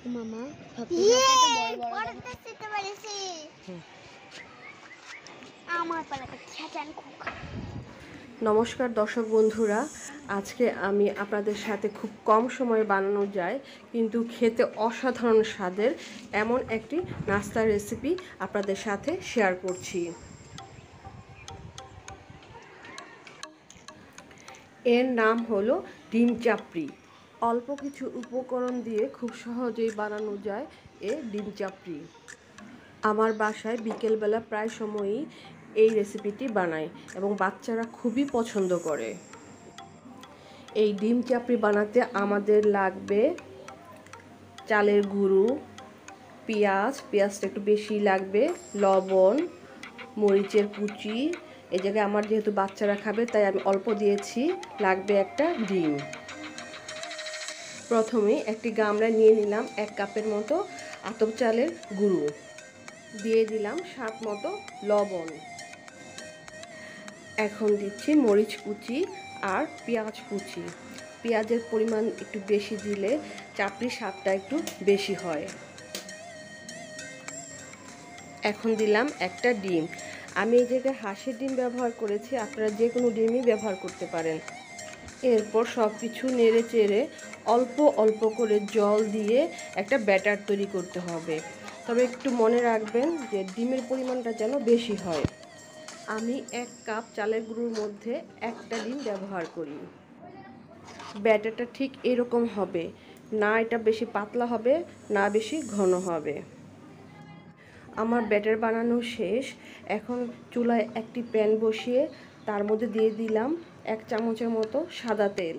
মামা নমস্কার দর্শক বন্ধুরা, আজকে আমি আপনাদের সাথে খুব কম সময়ে বানানো যায় কিন্তু খেতে অসাধারণ স্বাদের এমন একটি নাস্তার রেসিপি আপনাদের সাথে শেয়ার করছি। এর নাম হলো ডিম চাপড়ি। অল্প কিছু উপকরণ দিয়ে খুব সহজেই বানানো যায় এই ডিম চাপড়ি। আমার বাসায় বিকেলবেলা প্রায় সময়ই এই রেসিপিটি বানাই এবং বাচ্চারা খুবই পছন্দ করে। এই ডিম চাপড়ি বানাতে আমাদের লাগবে চালের গুঁড়ো, পেঁয়াজটা একটু বেশি লাগবে, লবণ, মরিচের কুচি। এই জায়গায় আমার যেহেতু বাচ্চারা খাবে তাই আমি অল্প দিয়েছি। লাগবে একটা ডিম। প্রথমে একটি গামলা নিয়ে নিলাম 1 কাপের মতো আতপ চালের গুঁড়ো, দিয়ে দিলাম স্বাদ মতো লবণ। এখন দিচ্ছি মরিচ কুচি আর পেঁয়াজ কুচি। পেঁয়াজের পরিমাণ একটু বেশি দিলে চাপড়ির স্বাদটা একটু বেশি হয়। এখন দিলাম একটা ডিম। আমি এই জায়গায় হাঁসের ডিম ব্যবহার করেছি, আপনারা যে কোনো ডিমই ব্যবহার করতে পারেন। এরপর সব কিছু নেড়ে চেড়ে অল্প অল্প করে জল দিয়ে একটা ব্যাটার তৈরি করতে হবে। তবে একটু মনে রাখবেন যে ডিমের পরিমাণটা যেন বেশি হয়। আমি 1 কাপ চালের গুঁড়োর মধ্যে একটা ডিম ব্যবহার করি। ব্যাটারটা ঠিক এরকম হবে, না এটা বেশি পাতলা হবে না বেশি ঘন হবে। আমার ব্যাটার বানানো শেষ। এখন চুলায় একটি প্যান বসিয়ে তার মধ্যে দিয়ে দিলাম 1 চামচের মতো সাদা তেল।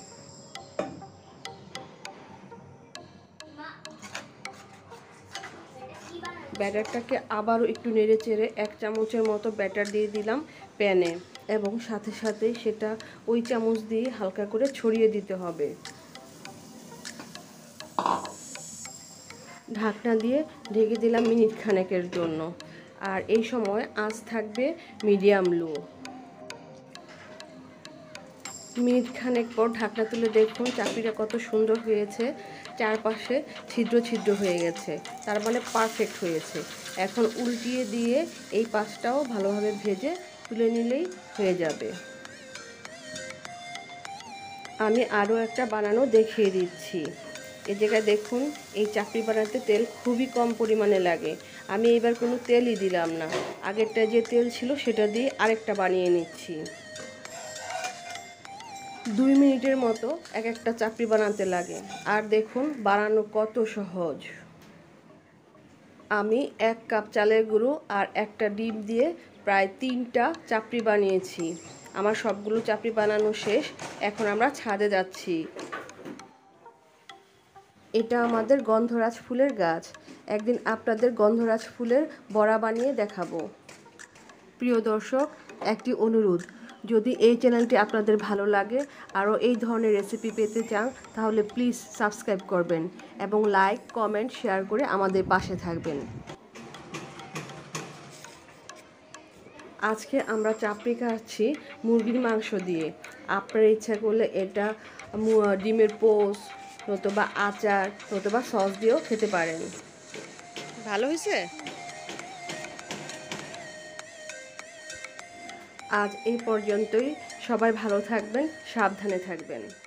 ব্যাটারটাকে আবারও একটু নেড়ে চেড়ে 1 চামচের মতো ব্যাটার দিয়ে দিলাম প্যানে এবং সাথে সাথে সেটা ওই চামচ দিয়ে হালকা করে ছড়িয়ে দিতে হবে। ঢাকনা দিয়ে ঢেকে দিলাম মিনিট খানেকের জন্য, আর এই সময় আঁচ থাকবে মিডিয়াম লো। মিনিট খানেক পর ঢাকনা তুলে দেখুন চাপড়িটা কত সুন্দর হয়েছে, চারপাশে ছিদ্র ছিদ্র হয়ে গেছে, তার মানে পারফেক্ট হয়েছে। এখন উল্টিয়ে দিয়ে এই পাশটাও ভালোভাবে ভেজে তুলে নিলেই হয়ে যাবে। আমি আরও একটা বানানো দেখিয়ে দিচ্ছি। এই জায়গায় দেখুন এই চাপড়ি বানাতে তেল খুবই কম পরিমাণে লাগে। আমি এবার কোনো তেলই দিলাম না, আগেরটা যে তেল ছিল সেটা দিয়ে আরেকটা বানিয়ে নিচ্ছি। 2 মিনিটের মতো এক একটা চাপড়ি বানাতে লাগে, আর দেখুন বানানো কত সহজ। আমি 1 কাপ চালের গুঁড়ো আর একটা ডিম দিয়ে প্রায় 3টা চাপড়ি বানিয়েছি। আমার সবগুলো চাপড়ি বানানো শেষ। এখন আমরা ছাদে যাচ্ছি। এটা আমাদের গন্ধরাজ ফুলের গাছ। একদিন আপনাদের গন্ধরাজ ফুলের বড়া বানিয়ে দেখাবো। প্রিয় দর্শক, একটি অনুরোধ, যদি এই চ্যানেলটি আপনাদের ভালো লাগে আরও এই ধরনের রেসিপি পেতে চান তাহলে প্লিজ সাবস্ক্রাইব করবেন এবং লাইক, কমেন্ট, শেয়ার করে আমাদের পাশে থাকবেন। আজকে আমরা চাপড়ি খাচ্ছি মুরগির মাংস দিয়ে। আপনার ইচ্ছা করলে এটা ডিমের পোচ নতুবা আচার নতুবা সস দিয়েও খেতে পারেন। ভালো হয়েছে। আজ এই পর্যন্তই। সবাই ভালো থাকবেন, সাবধানে থাকবেন।